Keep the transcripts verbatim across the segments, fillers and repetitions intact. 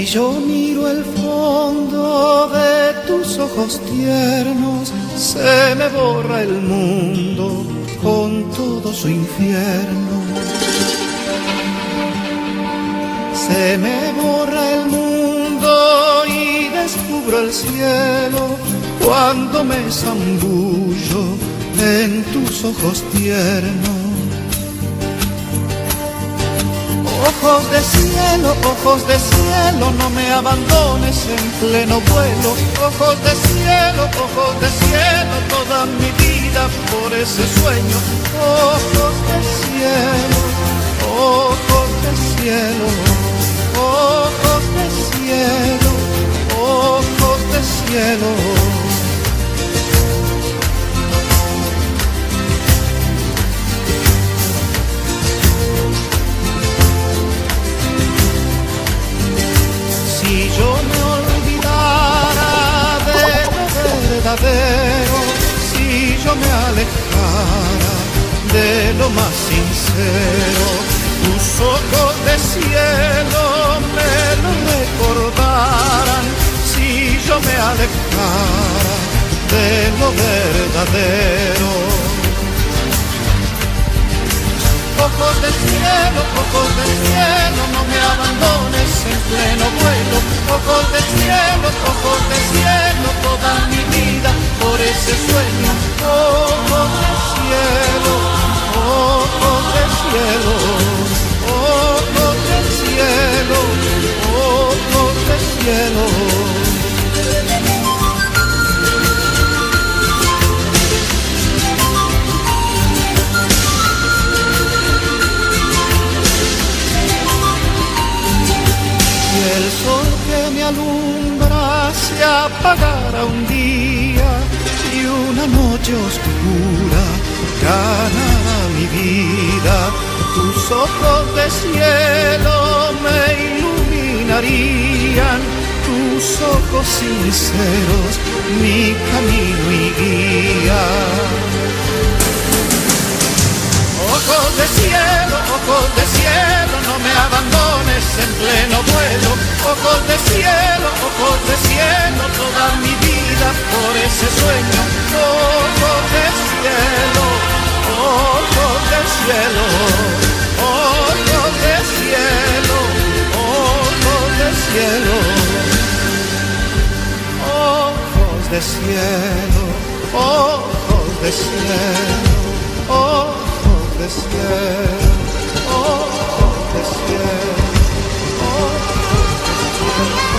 yo miro el fondo de tus ojos tiernos, se me borra el mundo con todo su infierno. Se me borra el mundo y descubro el cielo cuando me zambullo en tus ojos tiernos. Ojos de cielo, ojos de cielo, no me abandones en pleno vuelo. Ojos de cielo, ojos de cielo, toda mi vida por ese sueño. Ojos de cielo, ojos de cielo, ojos de cielo, ojos de cielo. Si yo me olvidara de lo verdadero, si yo me alejara de lo más sincero, tus ojos de cielo me lo recordaran. Si yo me alejara de lo verdadero. Ojos del cielo, ojos del cielo, no me abandones en pleno vuelo. Ojos del cielo, ojos del cielo, toda mi vida por ese sueño. Ojos del cielo, ojos del cielo, ojos del cielo, ojos del cielo. El sol que me alumbra se apagara un día y una noche oscura ganara mi vida. Tus ojos de cielo me iluminarían, tus ojos sinceros mi camino y guía. Ojos de cielo, ojos de cielo, no me abandones en pleno vuelo. Ojos de cielo, ojos de cielo, toda mi vida por ese sueño. Ojos de cielo, ojos de cielo, ojos de cielo, ojos de cielo. Ojos de cielo, ojos de cielo, ojos de cielo, ojos de cielo, ojos de cielo.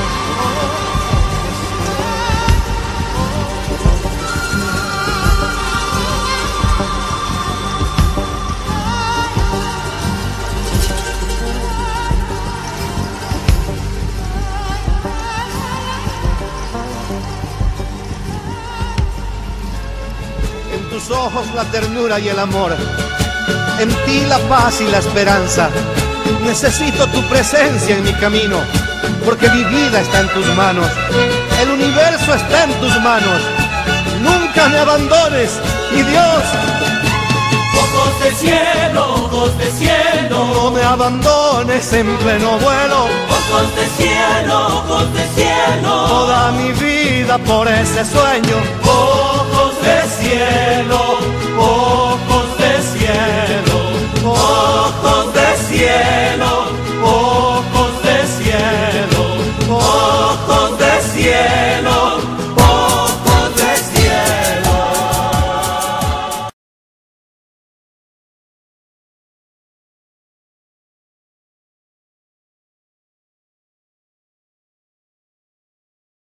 En tus ojos la ternura y el amor, en ti la paz y la esperanza. Necesito tu presencia en mi camino, porque mi vida está en tus manos. El universo está en tus manos. Nunca me abandones, mi Dios. Ojos de cielo, ojos de cielo, No me abandones en pleno vuelo. ojos de cielo, ojos de cielo, Toda mi vida por ese sueño. ojos de cielo.